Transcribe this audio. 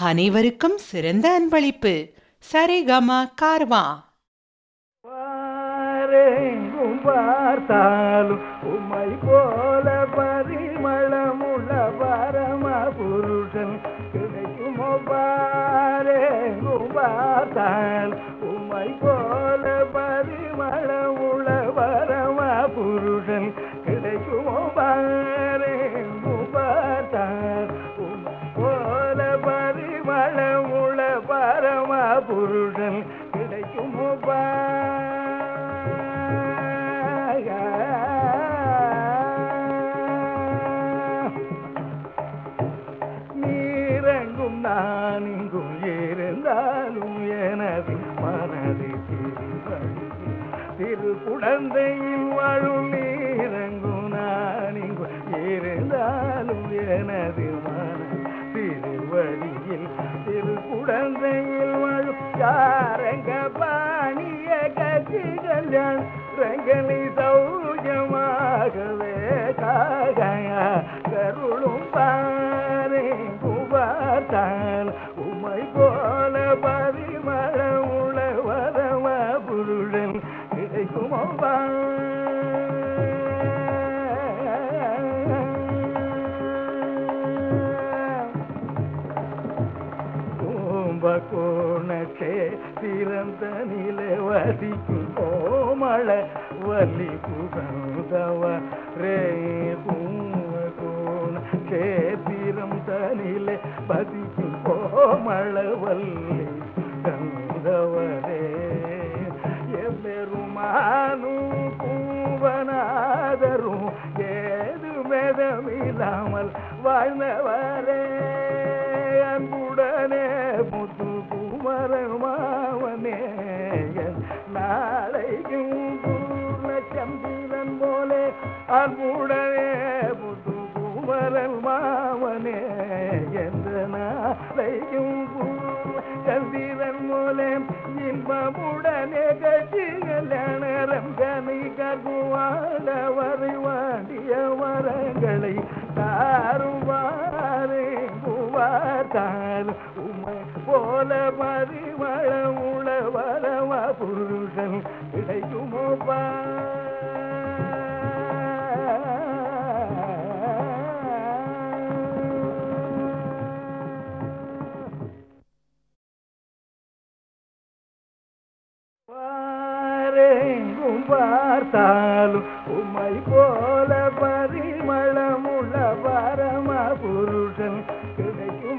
அனைவருக்கும் சிறந்த அன்பளிப்பு. சரிகம கார்வா. வாரெங்கும் பார்த்தாலும் உம்மை போல பரிமளமுள்ள பரம புருஷன் கிடைக்குமோ? வாரெங்கும் பார்த்தால் உம்மை போல பரிமளமுள்ள பரம புருஷன் கிடைக்குமோ? வாரெங்கும் பார்த்தால் உம்மை போல பரிமளமுள்ள பரம புருஷன் கிடைக்குமோ? நீரெங்கும் நான் இங்கும் இருந்தாலும் எனது மனது திரு குழந்தையில் வாழும். நீரெங்கும் நான் இங்கும் இருந்தாலும் எனது மனது திருவடியில் திரு குழந்தையில் வாழும். யாரங்க பாணிய கட்சி கல்யாண் ரங்கனை சௌஜமாகவே காகையா கருளும் பாரே குபார்த்தால் உம்மை போல பரிமளமுள்ள வரம புருடன் கிடைக்குமோ? கோணச்சே திறந்த நிலை வசிக்கும் கோமள வலி புகழ்ந்தவ ரே கோணச்சே திறந்த நிலை வசிக்கும் கோமள வல்லி கந்தவரே எம்பெருமானும் பூவனாதரும் ஏது மெதமில்லாமல் வாழ்ந்தவரே அன்புடனே முத்து குமரன் மாவனே நாளைக்கும் பூர்ண சந்திரன் போலே அன்புடனே முத்து குமரன் மாவனே என்ற நாளைக்கும் பூர்ண சந்திரன் போலே இன்பமுடனே கட்சி கல்யாணம் கனை கருவாட வரை வாண்டிய வரங்களை தாருவாரே குவார்த்தால் உம்மை போல பரிமளமுள்ள வரம புருஷன் கிடைக்குமோ? வாரெங்கும் பார்த்தாலும் உம்மை போல பரிமள